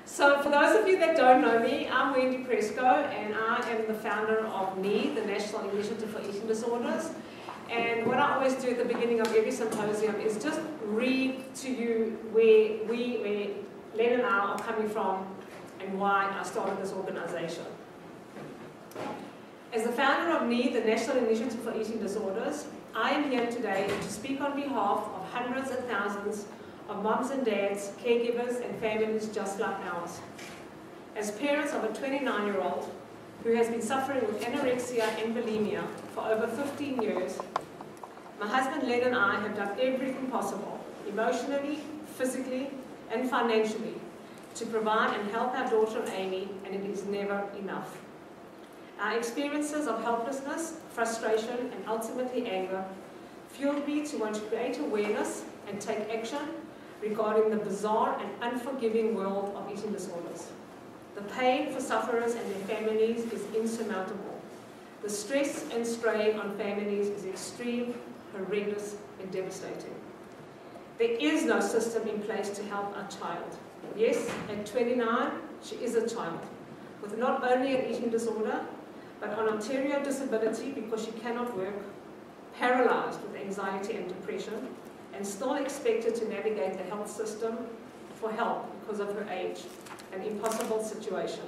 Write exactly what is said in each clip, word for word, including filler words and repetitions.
So for those of you that don't know me, I'm Wendy Presco, and I am the founder of NIED, the National Initiative for Eating Disorders. And what I always do at the beginning of every symposium is just read to you where we, where Len and I are coming from and why I started this organization. As the founder of NIED, the National Initiative for Eating Disorders, I am here today to speak on behalf of hundreds and thousands of moms and dads, caregivers and families just like ours. As parents of a twenty-nine-year-old who has been suffering with anorexia and bulimia for over fifteen years, my husband Len and I have done everything possible, emotionally, physically and financially, to provide and help our daughter Amy, and it is never enough. Our experiences of helplessness, frustration and ultimately anger fueled me to want to create awareness and take action regarding the bizarre and unforgiving world of eating disorders. The pain for sufferers and their families is insurmountable. The stress and strain on families is extreme, horrendous, and devastating. There is no system in place to help our child. Yes, at twenty-nine, she is a child, with not only an eating disorder, but an Ontario disability because she cannot work, paralyzed with anxiety and depression, and still expected to navigate the health system for help because of her age, an impossible situation.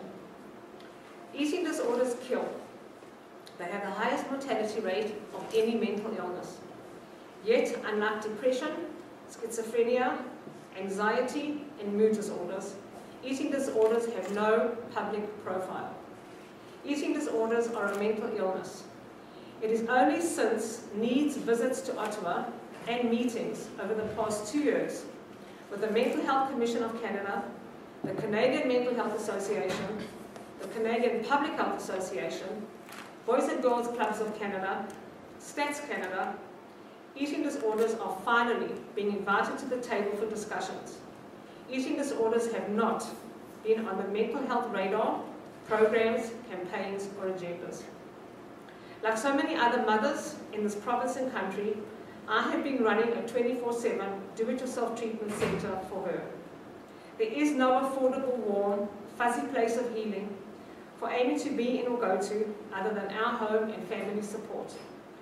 Eating disorders kill. They have the highest mortality rate of any mental illness. Yet, unlike depression, schizophrenia, anxiety, and mood disorders, eating disorders have no public profile. Eating disorders are a mental illness. It is only since NIED's visits to Ottawa and meetings over the past two years with the Mental Health Commission of Canada, the Canadian Mental Health Association, the Canadian Public Health Association, Boys and Girls Clubs of Canada, Stats Canada, eating disorders are finally being invited to the table for discussions. Eating disorders have not been on the mental health radar, programs, campaigns, or agendas. Like so many other mothers in this province and country, I have been running a twenty-four seven do-it-yourself treatment center for her. There is no affordable, warm, fuzzy place of healing for Amy to be in or go to other than our home and family support.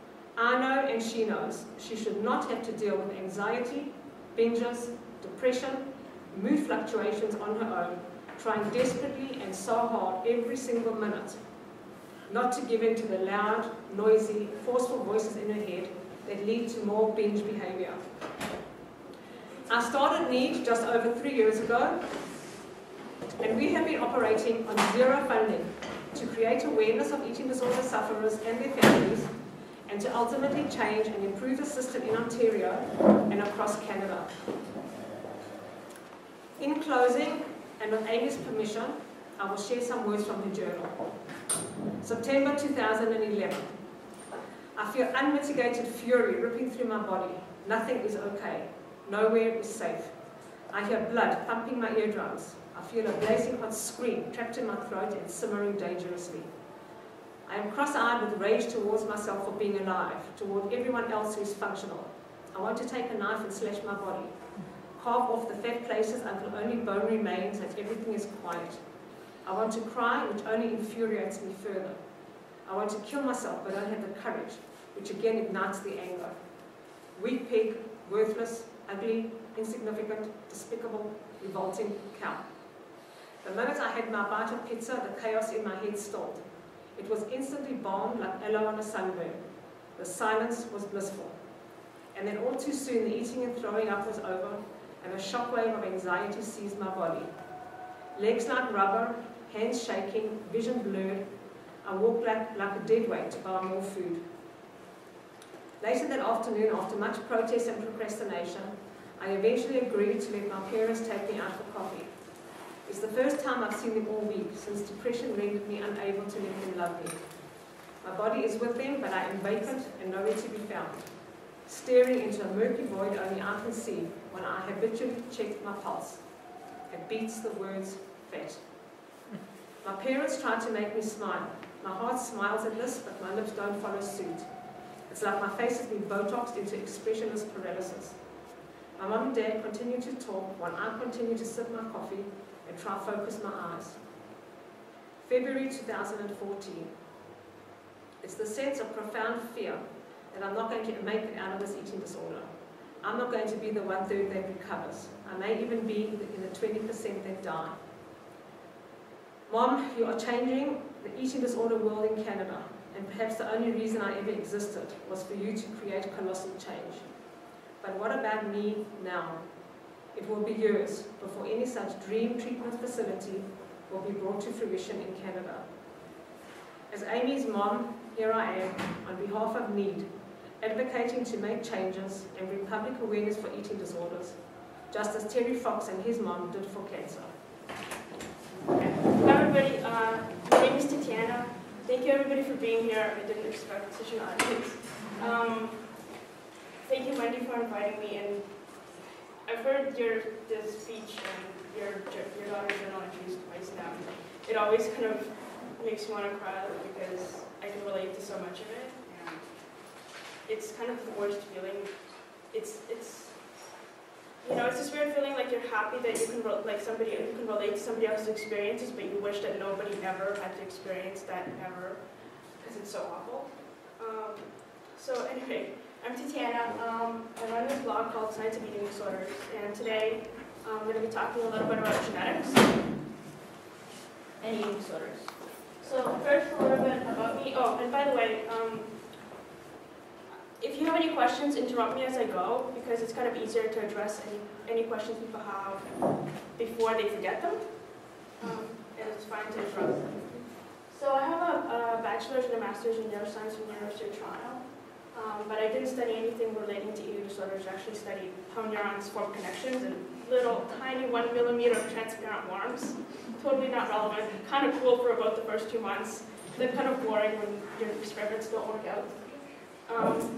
I know and she knows she should not have to deal with anxiety, binges, depression, mood fluctuations on her own, trying desperately and so hard every single minute not to give in to the loud, noisy, forceful voices in her head that lead to more binge behavior. I started NIED just over three years ago, and we have been operating on zero funding to create awareness of eating disorder sufferers and their families, and to ultimately change and improve the system in Ontario and across Canada. In closing, and with Amy's permission, I will share some words from her journal. September two thousand eleven. I feel unmitigated fury ripping through my body. Nothing is okay. Nowhere is safe. I hear blood thumping my eardrums. I feel a blazing hot scream trapped in my throat and simmering dangerously. I am cross-eyed with rage towards myself for being alive, toward everyone else who is functional. I want to take a knife and slash my body, carve off the fat places until only bone remains and everything is quiet. I want to cry, which only infuriates me further. I want to kill myself, but don't have the courage, which again ignites the anger. Weak pig, worthless, ugly, insignificant, despicable, revolting cow. The minute I had my bite of pizza, the chaos in my head stalled. It was instantly balm like aloe on a sunburn. The silence was blissful. And then all too soon, the eating and throwing up was over, and a shockwave of anxiety seized my body. Legs like rubber, hands shaking, vision blurred. I walked like, like a dead weight to buy more food. Later that afternoon, after much protest and procrastination, I eventually agreed to let my parents take me out for coffee. It's the first time I've seen them all week, since depression rendered me unable to let them love me. My body is with them, but I am vacant and nowhere to be found, staring into a murky void only I can see when I habitually check my pulse. It beats the words fat. My parents tried to make me smile. My heart smiles at this, but my lips don't follow suit. It's like my face has been Botoxed into expressionless paralysis. My mum and dad continue to talk while I continue to sip my coffee and try to focus my eyes. February two thousand fourteen. It's the sense of profound fear that I'm not going to make it out of this eating disorder. I'm not going to be the one-third that recovers. I may even be in the twenty percent that die. Mom, you are changing the eating disorder world in Canada, and perhaps the only reason I ever existed was for you to create colossal change. But what about me now? It will be years before any such dream treatment facility will be brought to fruition in Canada. As Amy's mom, here I am, on behalf of NIED, advocating to make changes and bring public awareness for eating disorders, just as Terry Fox and his mom did for cancer. Hi everybody, uh, my name is Tetyana. Thank you everybody for being here. I didn't expect such an audience. Um, thank you Wendy for inviting me, and I've heard your this speech and your, your daughter's journal entries twice now. It always kind of makes me want to cry because I can relate to so much of it. And it's kind of the worst feeling. It's it's you know it's this weird feeling like you're happy that you can like somebody you can relate to somebody else's experiences, but you wish that nobody ever had to experience that ever because it's so awful. Um, so anyway, I'm Tetyana. Um, I run this blog called Science of Eating Disorders, and today um, I'm going to be talking a little bit about genetics and eating disorders. So first, a little bit about me. Oh, and by the way, um, if you have any questions, interrupt me as I go, because it's kind of easier to address any, any questions people have before they forget them. Um, and it's fine to interrupt them. So I have a, a bachelor's and a master's in neuroscience from the University of Toronto. Um, but I didn't study anything relating to eating disorders. I actually studied how neurons form connections in little tiny one millimeter transparent worms. Totally not relevant. Kind of cool for about the first two months. Then kind of boring when your experiments don't work out. Um,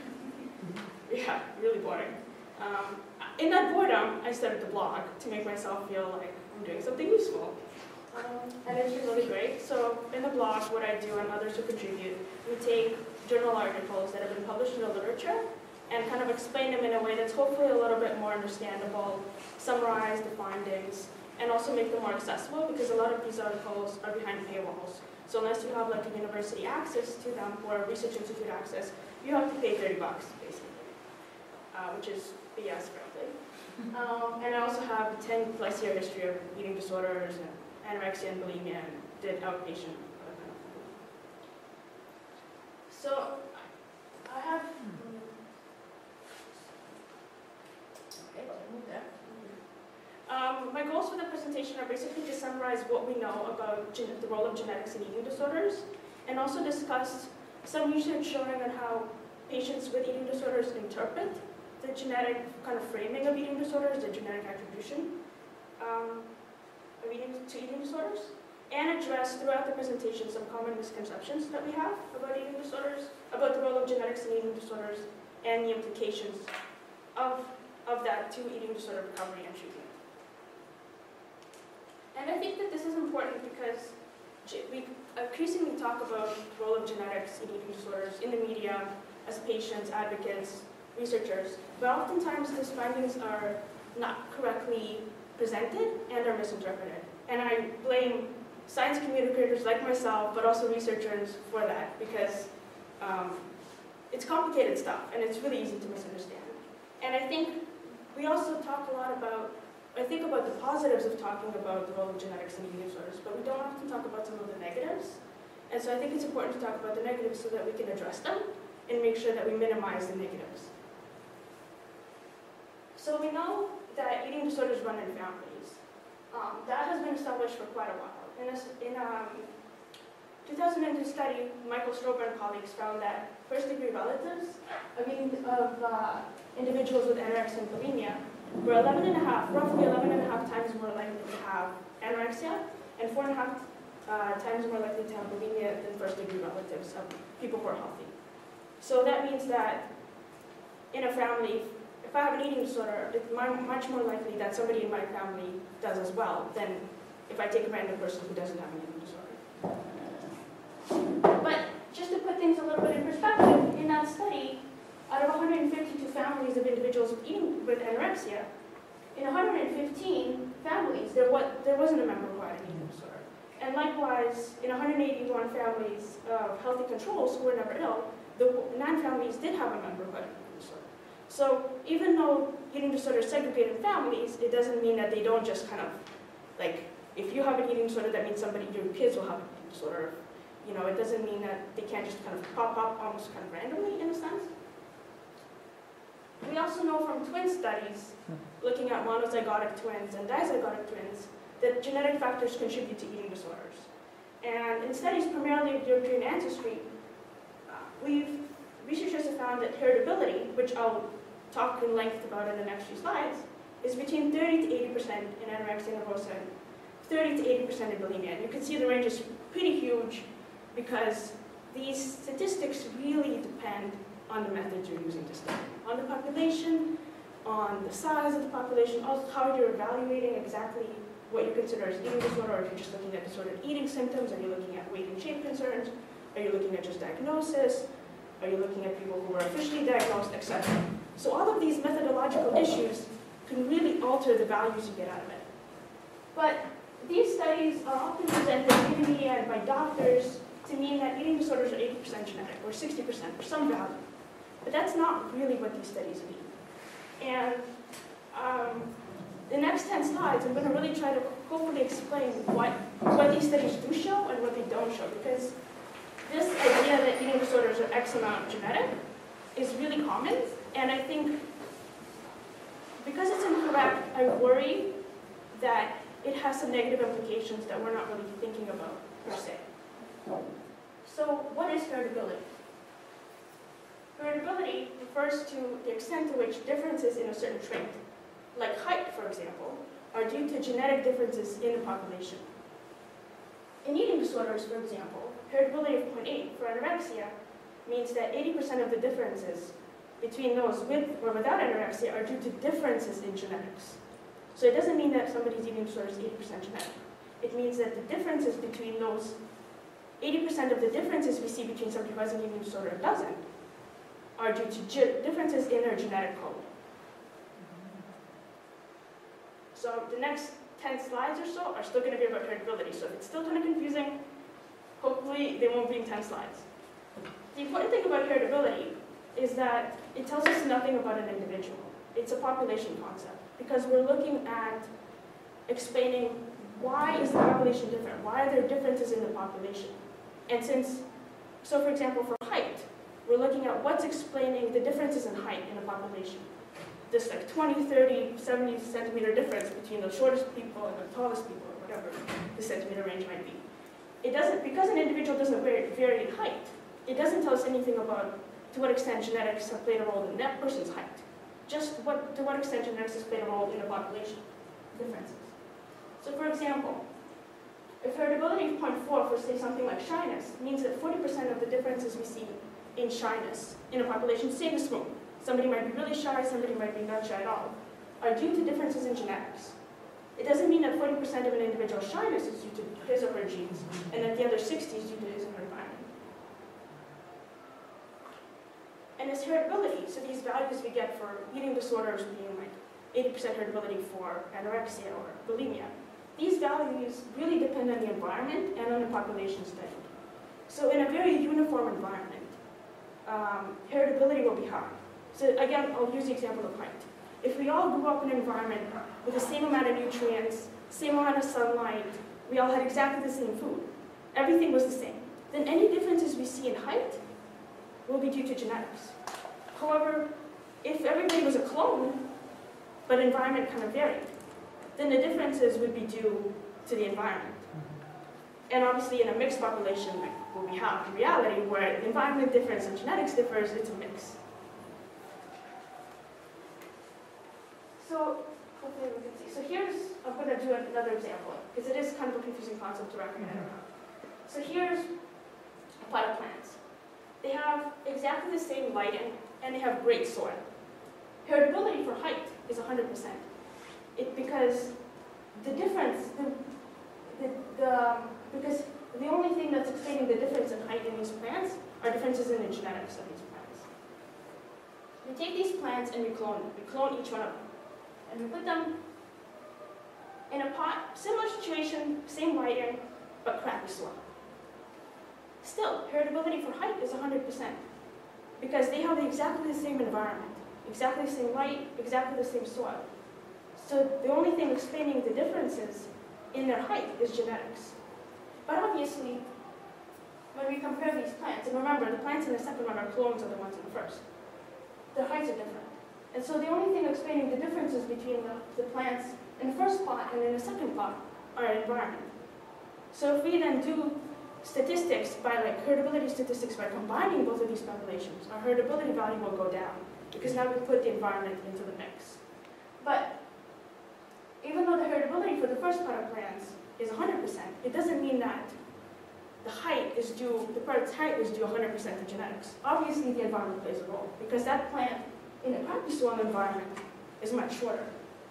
yeah, really boring. Um, in that boredom, I started the blog to make myself feel like I'm doing something useful. Um, and it's been really great. So in the blog, what I do and others who contribute, we take journal articles that have been published in the literature and kind of explain them in a way that's hopefully a little bit more understandable, summarize the findings, and also make them more accessible, because a lot of these articles are behind paywalls. So unless you have like a university access to them or a research institute access, you have to pay thirty bucks basically, uh, which is B S frankly. Um, and I also have a ten plus year history of eating disorders and anorexia and bulimia, and did outpatient. So I have. Okay, I'll move that. Um, my goals for the presentation are basically to summarize what we know about the role of genetics in eating disorders, and also discuss some research showing on how patients with eating disorders interpret the genetic kind of framing of eating disorders, the genetic attribution um, of eating to eating disorders, and address throughout the presentation some common misconceptions that we have about eating disorders, about the role of genetics in eating disorders, and the implications of, of that to eating disorder recovery and treatment. And I think that this is important because we increasingly talk about the role of genetics in eating disorders in the media, as patients, advocates, researchers, but oftentimes these findings are not correctly presented and are misinterpreted. And I blame science communicators like myself, but also researchers for that, because um, it's complicated stuff and it's really easy to misunderstand. And I think we also talk a lot about, I think about the positives of talking about the role of genetics in eating disorders, but we don't often talk about some of the negatives. And so I think it's important to talk about the negatives so that we can address them and make sure that we minimize the negatives. So we know that eating disorders run in families. Um, that has been established for quite a while. In a in, um, two thousand two study, Michael Strober and colleagues found that first-degree relatives of, eating, of uh, individuals with anorexia and bulimia were eleven and a half, roughly eleven and a half times more likely to have anorexia and four and a half uh, times more likely to have bulimia than first-degree relatives of people who are healthy. So that means that in a family, if I have an eating disorder, it's much more likely that somebody in my family does as well than if I take a random person who doesn't have an eating disorder. But just to put things a little bit in perspective, in that study, out of one hundred fifty-two families of individuals with, eating, with anorexia, in one hundred fifteen families, there, was, there wasn't a member who had an eating disorder. And likewise, in one hundred eighty-one families of healthy controls who were never ill, the nine families did have a member who had an eating disorder. So even though eating disorders segregate in families, it doesn't mean that they don't just kind of, like, if you have an eating disorder, that means somebody, your kids will have an eating disorder. You know, it doesn't mean that they can't just kind of pop up almost kind of randomly, in a sense. We also know from twin studies, looking at monozygotic twins and dizygotic twins, that genetic factors contribute to eating disorders. And in studies primarily of European ancestry, uh, we've, researchers have found that heritability, which I'll talk in length about in the next few slides, is between thirty to eighty percent in anorexia nervosa, thirty to eighty percent in bulimia. And you can see the range is pretty huge because these statistics really depend on the methods you're using to study. On the population, on the size of the population, also how you're evaluating exactly what you consider as eating disorder, or if you're just looking at disordered eating symptoms, are you looking at weight and shape concerns, are you looking at just diagnosis, are you looking at people who are officially diagnosed, et cetera. So all of these methodological issues can really alter the values you get out of it. But these studies are often presented in the media and by doctors to mean that eating disorders are eighty percent genetic, or sixty percent, or some value. But that's not really what these studies mean. And um, the next ten slides, I'm going to really try to hopefully explain what, what these studies do show and what they don't show. Because this idea that eating disorders are X amount genetic is really common. And I think because it's incorrect, I worry that it has some negative implications that we're not really thinking about per se. So what is heritability? Heritability refers to the extent to which differences in a certain trait, like height, for example, are due to genetic differences in the population. In eating disorders, for example, heritability of zero point eight for anorexia means that eighty percent of the differences between those with or without anorexia are due to differences in genetics. So it doesn't mean that somebody's eating disorder is eighty percent genetic. It means that the differences between those, eighty percent of the differences we see between somebody who has an eating disorder and doesn't, are due to differences in their genetic code. So the next ten slides or so are still going to be about heritability. So if it's still kind of confusing, hopefully they won't be in ten slides. The important thing about heritability is that it tells us nothing about an individual. It's a population concept, because we're looking at explaining why is the population different? Why are there differences in the population? And since, so for example, for height, we're looking at what's explaining the differences in height in a population. This like twenty, thirty, seventy centimeter difference between the shortest people and the tallest people, or whatever the centimeter range might be. It doesn't, because an individual doesn't vary in height, it doesn't tell us anything about to what extent genetics have played a role in that person's height. Just what, to what extent genetics has played a role in the population differences. So for example, if heritability of zero point four for say something like shyness means that forty percent of the differences we see in shyness in a population, same as smoke. Somebody might be really shy, somebody might be not shy at all, are due to differences in genetics. It doesn't mean that forty percent of an individual's shyness is due to his or her genes, and that the other sixty is due to his or her environment. And it's heritability, so these values we get for eating disorders being like eighty percent heritability for anorexia or bulimia, these values really depend on the environment and on the population studied. So in a very uniform environment, um, heritability will be high. So again, I'll use the example of height. If we all grew up in an environment with the same amount of nutrients, same amount of sunlight, we all had exactly the same food, everything was the same, then any differences we see in height will be due to genetics. However, if everybody was a clone, but environment kind of varied, then the differences would be due to the environment. And obviously in a mixed population, like what we have in reality, where the environment differs and genetics differs, it's a mix. So, hopefully we can see. So here's, I'm going to do another example, because it is kind of a confusing concept to wrap your head around. So here's a pot of plants. They have exactly the same lighting, and they have great soil. Heritability for height is one hundred percent. It, because the difference, the, the, the, because the only thing that's explaining the difference in height in these plants are differences in the genetics of these plants. We take these plants and we clone them. We clone each one of them. And we put them In a pot, similar situation, same lighting, but crappy soil. Still, heritability for height is one hundred percent because they have exactly the same environment, exactly the same light, exactly the same soil. So the only thing explaining the differences in their height is genetics. But obviously, when we compare these plants, and remember, the plants in the second one are clones of the ones in the first, their heights are different. And so the only thing explaining the differences between the, the plants in the first plot and in the second plot are environment. So if we then do statistics by like heritability statistics by combining both of these populations, our heritability value will go down because now we put the environment into the mix. But even though the heritability for the first part of plants is one hundred percent, it doesn't mean that the height is due, the part's height is due one hundred percent to genetics. Obviously the environment plays a role because that plant in a crappy soil environment is much shorter.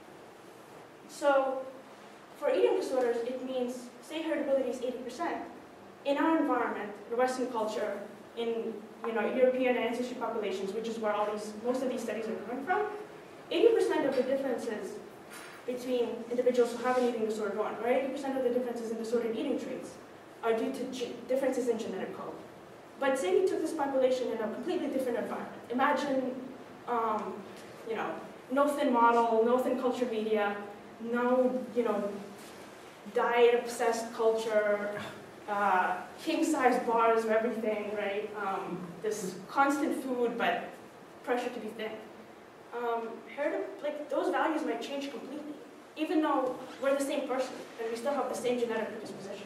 So for eating disorders, it means, say heritability is eighty percent. In our environment, the Western culture, in you know, European ancestry populations, which is where all these, most of these studies are coming from, eighty percent of the differences between individuals who have an eating disorder one, or eighty percent of the differences in disordered eating traits are due to differences in genetic code. But say we took this population in a completely different environment. Imagine, um, you know, no thin model, no thin culture media, no, you know, diet-obsessed culture, uh, king-size bars of everything, right? Um, this constant food, but pressure to be thin. Um, like those values might change completely, even though we're the same person and we still have the same genetic predisposition.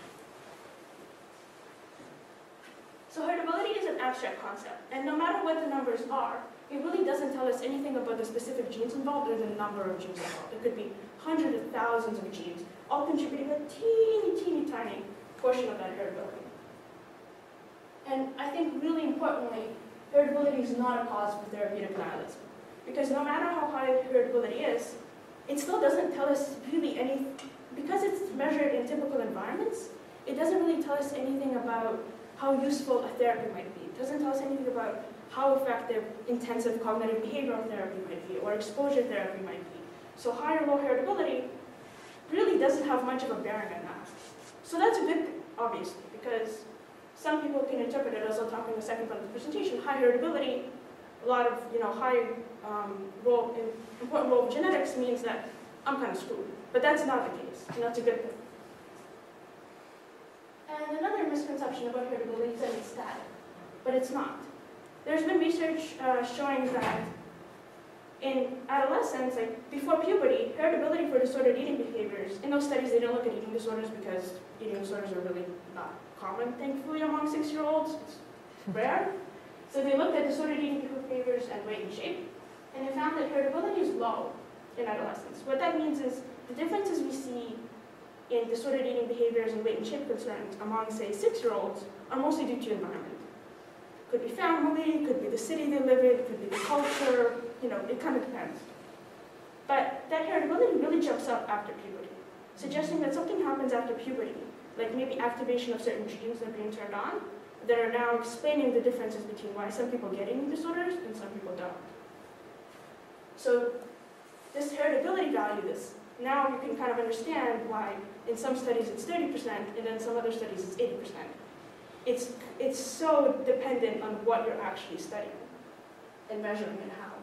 So heritability is an abstract concept, and no matter what the numbers are, it really doesn't tell us anything about the specific genes involved or the number of genes involved. It could be hundreds of thousands of genes, all contributing a teeny, teeny, tiny portion of that heritability. And I think really importantly, heritability is not a cause for therapeutic nihilism. Because no matter how high heritability is, it still doesn't tell us really any, because it's measured in typical environments, it doesn't really tell us anything about how useful a therapy might be. It doesn't tell us anything about how effective intensive cognitive behavioral therapy might be, or exposure therapy might be. So high or low heritability really doesn't have much of a bearing on that. So that's a good thing, obviously, because some people can interpret it, as I'll talk in the second part of the presentation, high heritability, a lot of you know high um, role, in, important role of genetics means that I'm kind of screwed. But that's not the case, and that's a good thing. And another misconception about heritability is that it's static, but it's not. There's been research uh, showing that in adolescence, like before puberty, heritability for disordered eating behaviors, in those studies they didn't look at eating disorders because eating disorders are really not common, thankfully, among six-year-olds. It's rare. So they looked at disordered eating behaviors and weight and shape, and they found that heritability is low in adolescence. What that means is the differences we see in disordered eating behaviors and weight and shape concerns among, say, six-year-olds are mostly due to environment. Could be family, could be the city they live in, could be the culture, you know, it kind of depends. But that heritability really jumps up after puberty, suggesting that something happens after puberty, like maybe activation of certain genes that are being turned on, that are now explaining the differences between why some people get eating disorders and some people don't. So this heritability value, this, now you can kind of understand why in some studies it's thirty percent and in some other studies it's eighty percent. It's, it's so dependent on what you're actually studying and measuring and how.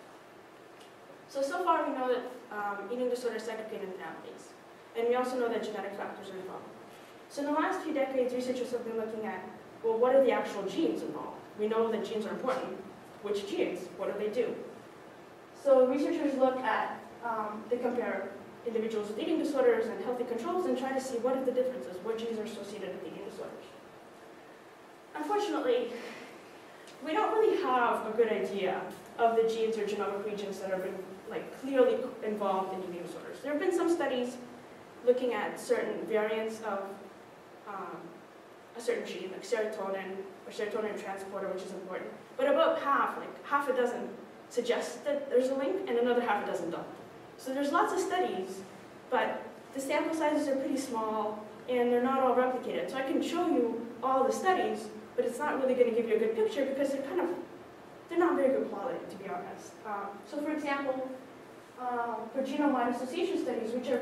So, so far we know that um, eating disorders segregate in families. And we also know that genetic factors are involved. So in the last few decades, researchers have been looking at, well, what are the actual genes involved? We know that genes are important. Which genes? What do they do? So researchers look at, um, they compare individuals with eating disorders and healthy controls and try to see what are the differences, what genes are associated with eating disorders. Unfortunately, we don't really have a good idea of the genes or genomic regions that have been like clearly involved in eating disorders. There have been some studies looking at certain variants of um, a certain gene, like serotonin or serotonin transporter, which is important. But about half, like half a dozen, suggest that there's a link, and another half a dozen don't. So there's lots of studies, but the sample sizes are pretty small, and they're not all replicated. So I can show you all the studies, but it's not really going to give you a good picture because they're kind of, they're not very good quality, to be honest. Um, so for example, uh, for genome-wide association studies, which are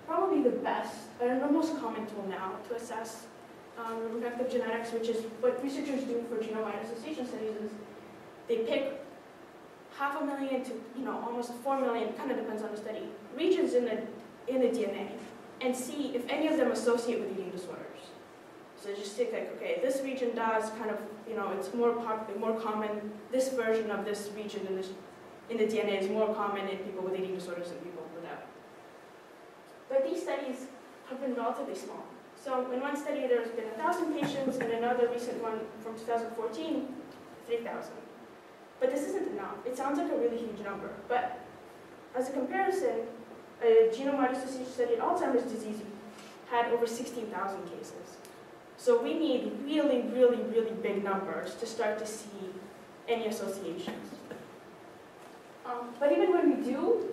probably the best, or the most common tool now to assess um, the effect of genetics, which is what researchers do for genome-wide association studies is they pick half a million to, you know, almost four million, kind of depends on the study, regions in the, in the D N A, and see if any of them associate with eating disorders. So just think like, okay, this region does kind of, you know, it's more pop, more common, this version of this region in, this, in the D N A is more common in people with eating disorders than people without. But these studies have been relatively small. So in one study, there's been one thousand patients, and another recent one from two thousand fourteen, three thousand. But this isn't enough. It sounds like a really huge number. But as a comparison, a genome-wide association study in Alzheimer's disease had over sixteen thousand cases. So we need really, really, really big numbers to start to see any associations. Um, but even when we do,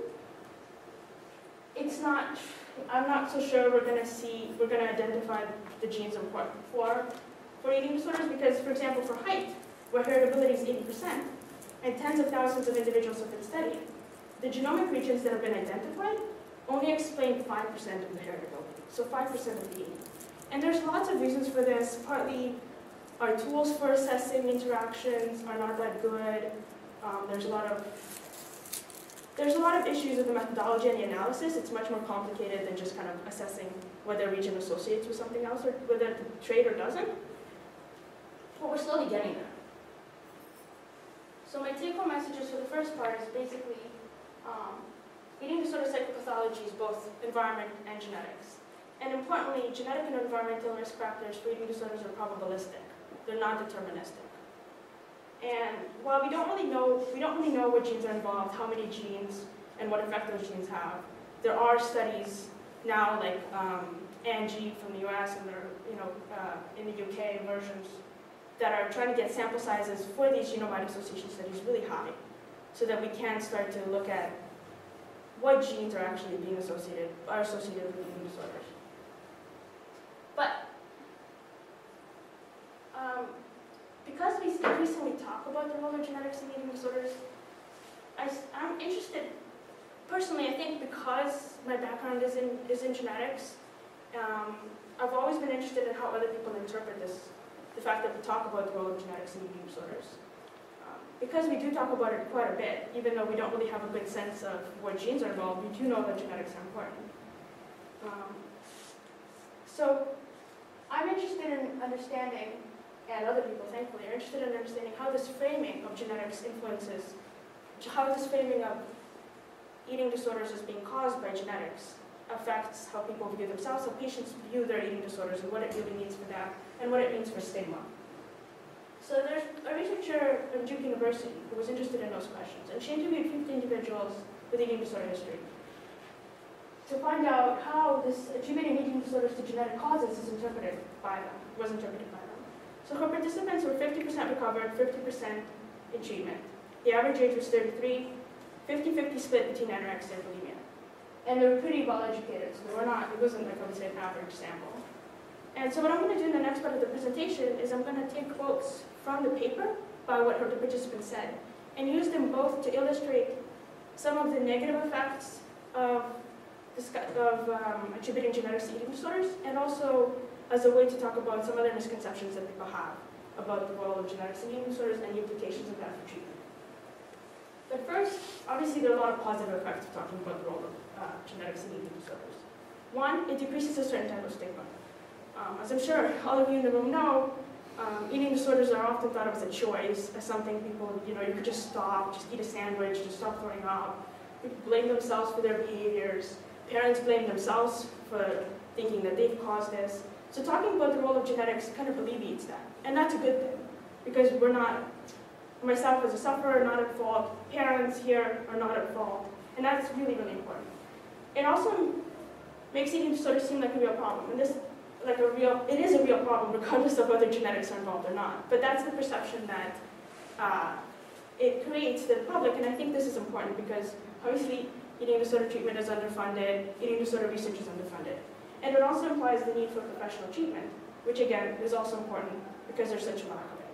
it's not, I'm not so sure we're going to see, we're going to identify the genes important for, for eating disorders because, for example, for height, where heritability is eighty percent, and tens of thousands of individuals have been studied, the genomic regions that have been identified only explain five percent of the heritability, so five percent of the eighty. And there's lots of reasons for this. Partly, our tools for assessing interactions are not that good. Um, there's a lot of there's a lot of issues with the methodology and the analysis. It's much more complicated than just kind of assessing whether a region associates with something else or whether the trait or doesn't. But we're slowly getting there. So my take-home messages for the first part is basically um, eating disorder psychopathology is both environment and genetics. And importantly, genetic and environmental risk factors for eating disorders are probabilistic. They're not deterministic. And while we don't really know, we don't really know what genes are involved, how many genes, and what effect those genes have, there are studies now, like um, Angie from the U S and there, you know, uh, in the U K versions, that are trying to get sample sizes for these genome-wide association studies really high, so that we can start to look at what genes are actually being associated, are associated with eating disorders. But um, because we increasingly talk about the role of genetics in eating disorders, I, I'm interested, personally, I think because my background is in, is in genetics, um, I've always been interested in how other people interpret this, the fact that we talk about the role of genetics in eating disorders. Um, because we do talk about it quite a bit, even though we don't really have a good sense of what genes are involved, we do know that genetics are important. Um, so I'm interested in understanding, and other people, thankfully, are interested in understanding how this framing of genetics influences, how this framing of eating disorders as being caused by genetics affects how people view themselves, how patients view their eating disorders, and what it really means for them, and what it means for stigma. So there's a researcher at Duke University who was interested in those questions, and she interviewed fifty individuals with eating disorder history to find out how this attributing eating disorders to genetic causes is interpreted by them, was interpreted by them. So her participants were fifty percent recovered, fifty percent in treatment. The average age was thirty-three, fifty fifty split between anorexia and bulimia. And they were pretty well educated, so they were not, it wasn't like I would say an average sample. And so what I'm going to do in the next part of the presentation is I'm going to take quotes from the paper by what her participants said and use them both to illustrate some of the negative effects of, of um, attributing genetics to eating disorders, and also as a way to talk about some other misconceptions that people have about the role of genetics in eating disorders and the implications of that for treatment. But first, obviously there are a lot of positive effects of talking about the role of uh, genetics in eating disorders. One, it decreases a certain type of stigma. Um, as I'm sure all of you in the room know, um, eating disorders are often thought of as a choice, as something people, you know, you could just stop, just eat a sandwich, just stop throwing up. People blame themselves for their behaviors. Parents blame themselves for thinking that they've caused this. So talking about the role of genetics kind of alleviates that. And that's a good thing, because we're not, myself as a sufferer, not at fault. Parents here are not at fault. And that's really, really important. It also makes eating disorders seem like a real problem. And this, like a real, it is a real problem regardless of whether genetics are involved or not. But that's the perception that uh, it creates to the public. And I think this is important because obviously eating disorder treatment is underfunded, eating disorder research is underfunded. And it also implies the need for professional treatment, which again is also important because there's such a lack of it.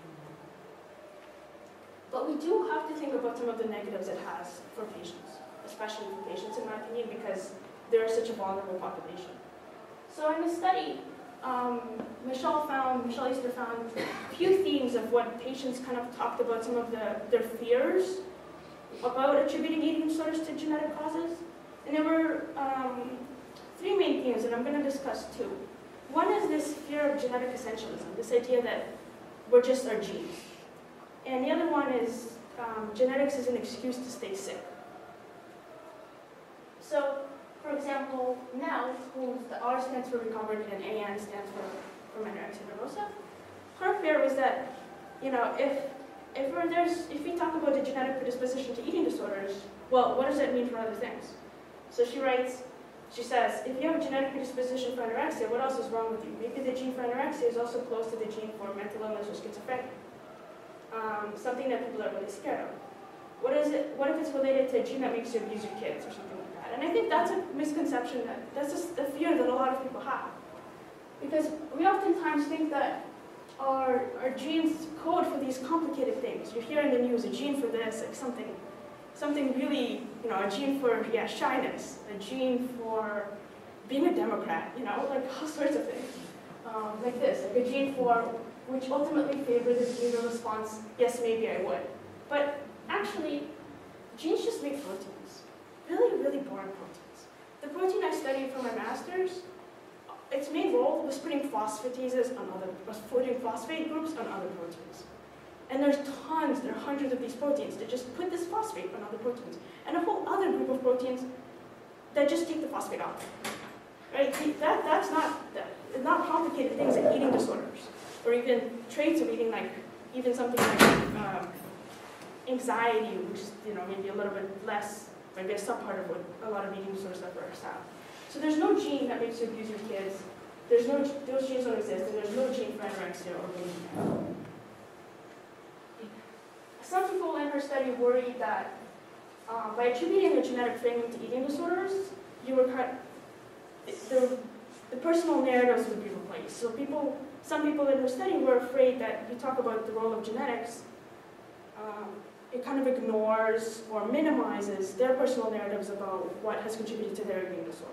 But we do have to think about some of the negatives it has for patients, especially for patients in my opinion, because they're such a vulnerable population. So in the study, um, Michelle found, Michelle Easter found a few themes of what patients kind of talked about, some of the, their fears about attributing eating disorders to genetic causes. And there were um, three main themes, and I'm going to discuss two. One is this fear of genetic essentialism, this idea that we're just our genes. And the other one is um, genetics is an excuse to stay sick. So, for example, Nell, who the R stands for recovered and A N stands for, for anorexia nervosa, her fear was that, you know, if if we're, there's if we talk about the genetic predisposition to eating disorders, well, what does that mean for other things? So she writes, she says, if you have a genetic predisposition for anorexia, what else is wrong with you? Maybe the gene for anorexia is also close to the gene for mental illness or schizophrenia. Um, something that people are really scared of. What is it? What if it's related to a gene that makes you abuse your kids or something like that? And I think that's a misconception, that that's just a fear that a lot of people have. Because we oftentimes think that our, our genes code for these complicated things. You hear in the news a gene for this, like something, something really, you know, a gene for, yeah, shyness, a gene for being a Democrat, you know, like all sorts of things. Um, like this, like a gene for, which ultimately favors the behavioral response, yes, maybe I would. But actually, genes just make proteins. Really, really boring proteins. The protein I studied for my master's, its main role was putting phosphatases on other, was putting phosphate groups on other proteins. And there's tons, there are hundreds of these proteins that just put this phosphate on other proteins. And a whole other group of proteins that just take the phosphate out. Right? That, that's not, that, not complicated things like eating disorders, or even traits of eating, like, even something like um, anxiety, which is, you know, maybe a little bit less, maybe a subpart of what a lot of eating disorder sufferers have. So there's no gene that makes you abuse your kids. There's no, those genes don't exist, and there's no gene for anorexia or bulimia. Some people in her study worried that um, by attributing the genetic framing to eating disorders, you were cut, the, the personal narratives would be replaced. So people, some people in her study were afraid that you talk about the role of genetics, um, it kind of ignores or minimizes their personal narratives about what has contributed to their eating disorder.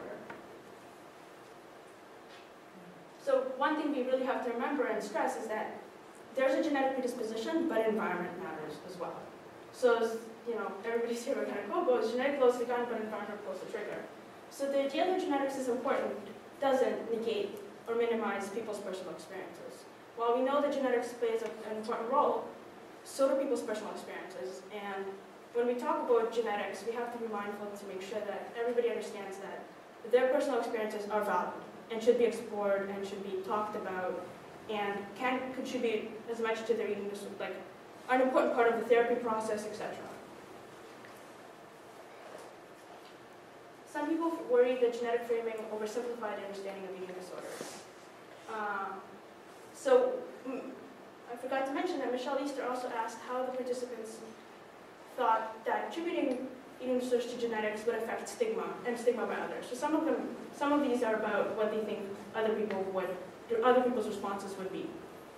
So one thing we really have to remember and stress is that there's a genetic predisposition, but environment matters as well. So, you know, everybody's favorite kind of quote goes, genetic close to gun, but environment close to trigger. So the idea that genetics is important doesn't negate or minimize people's personal experiences. While we know that genetics plays an important role, so do people's personal experiences. And when we talk about genetics, we have to be mindful to make sure that everybody understands that their personal experiences are valid and should be explored and should be talked about and can contribute as much to their eating disorder, like an important part of the therapy process, et cetera. Some people worry that genetic framing oversimplified understanding of eating disorders. Um, so, mm, I forgot to mention that Michelle Easter also asked how the participants thought that attributing eating disorders to genetics would affect stigma and stigma by others. So some of them, some of these are about what they think other people would, other people's responses would be.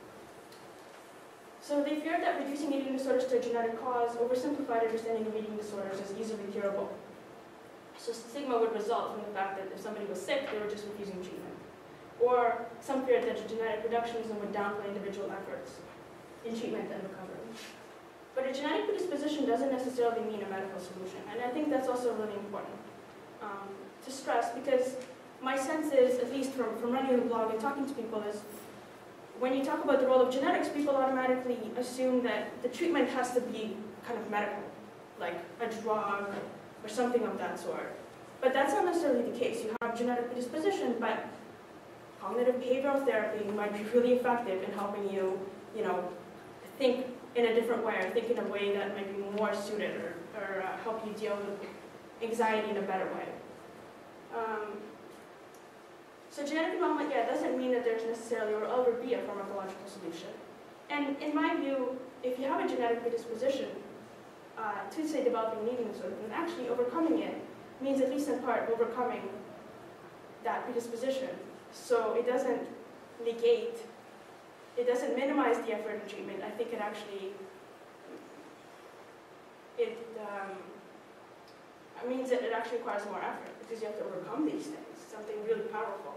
So they feared that reducing eating disorders to a genetic cause oversimplified understanding of eating disorders as easily curable. So stigma would result from the fact that if somebody was sick, they were just refusing treatment. Or some feared that genetic reductionism would downplay individual efforts in treatment and recovery. But a genetic predisposition doesn't necessarily mean a medical solution, and I think that's also really important um, to stress, because my sense is, at least from, from running the blog and talking to people, is when you talk about the role of genetics, people automatically assume that the treatment has to be kind of medical, like a drug or something of that sort. But that's not necessarily the case. You have genetic predisposition, but cognitive behavioral therapy might be really effective in helping you, you know, think in a different way, or think in a way that might be more suited, or, or uh, help you deal with anxiety in a better way. Um, so genetic development, yeah, doesn't mean that there's necessarily or will ever be a pharmacological solution. And in my view, if you have a genetic predisposition uh, to, say, developing an eating disorder, then actually overcoming it means, at least in part, overcoming that predisposition. So it doesn't negate, it doesn't minimize the effort in treatment. I think it actually, it, um, it means that it actually requires more effort because you have to overcome these things, something really powerful.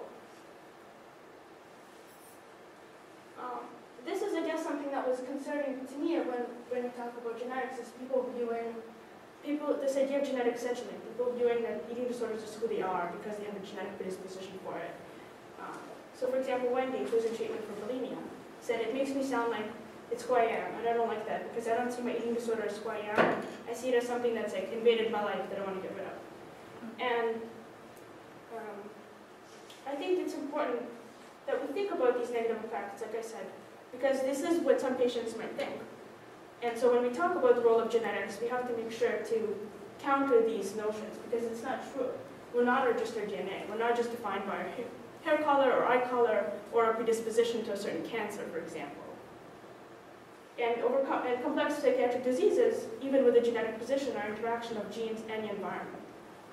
Um, this is, I guess, something that was concerning to me when, when we talk about genetics, is people viewing, people, this idea of genetic essentially, people viewing that eating disorders is who they are because they have a genetic predisposition for it. Um, so for example, Wendy, who's in treatment for bulimia, said, it makes me sound like it's who I am, and I don't like that because I don't see my eating disorder as who I am. I see it as something that's like invaded my life that I want to get rid of. And um, I think it's important that we think about these negative effects, like I said, because this is what some patients might think. And so when we talk about the role of genetics, we have to make sure to counter these notions because it's not true. We're not just our D N A. We're not just defined by our hair color or eye color or our predisposition to a certain cancer, for example. And, overcome, and complex psychiatric diseases, even with a genetic position, are interaction of genes and the environment.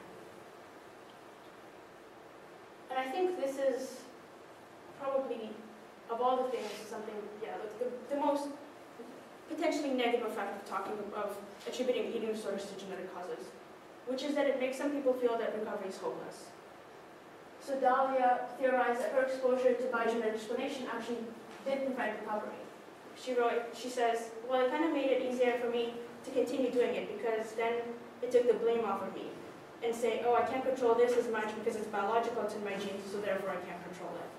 And I think this is probably, of all the things, something, yeah, like the, the most potentially negative effect of talking of attributing eating disorders to genetic causes, which is that it makes some people feel that recovery is hopeless. So Dahlia theorized that her exposure to biogenetic explanation actually did prevent recovery. She wrote, she says, well, it kind of made it easier for me to continue doing it because then it took the blame off of me and say, oh, I can't control this as much because it's biological, it's in my genes, so therefore I can't control it.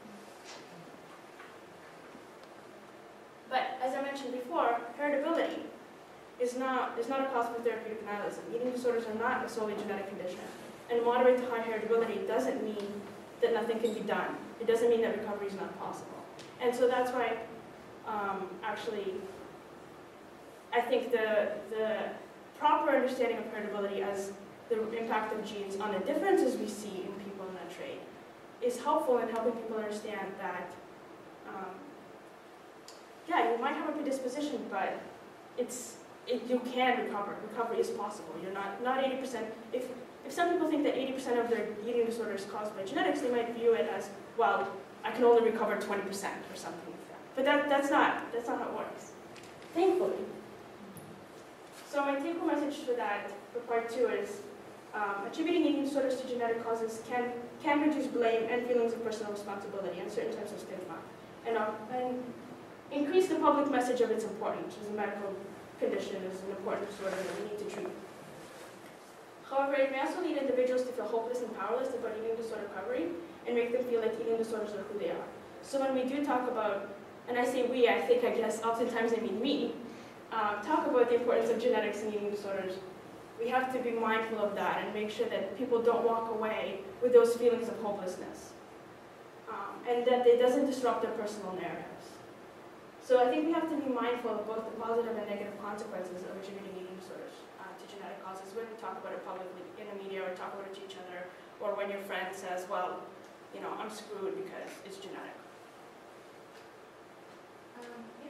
But as I mentioned before, heritability is not, is not a cause for therapeutic nihilism. Eating disorders are not a solely genetic condition. And moderate to high heritability doesn't mean that nothing can be done. It doesn't mean that recovery is not possible. And so that's why, um, actually, I think the, the proper understanding of heritability as the impact of genes on the differences we see in people in that trait is helpful in helping people understand that, um, yeah, you might have a predisposition, but it's, it, you can recover. Recovery is possible. You're not, not eighty percent. If, if some people think that eighty percent of their eating disorder is caused by genetics, they might view it as, well, I can only recover twenty percent or something like that. But that, that's, not, that's not how it works, thankfully. So my take-home message for that, for part two, is um, attributing eating disorders to genetic causes can, can reduce blame and feelings of personal responsibility and certain types of stigma, and, uh, and increase the public message of its importance as a medical condition, as an important disorder that we need to treat. However, it may also lead individuals to feel hopeless and powerless about eating disorder recovery and make them feel like eating disorders are who they are. So when we do talk about, and I say we, I think, I guess, oftentimes I mean me, uh, talk about the importance of genetics in eating disorders, we have to be mindful of that and make sure that people don't walk away with those feelings of hopelessness, um, and that it doesn't disrupt their personal narratives. So I think we have to be mindful of both the positive and negative consequences of attributing eating disorders uh, to genetic causes when we talk about it publicly in the media or talk about it to each other, or when your friend says, well, you know, I'm screwed because it's genetic. Um,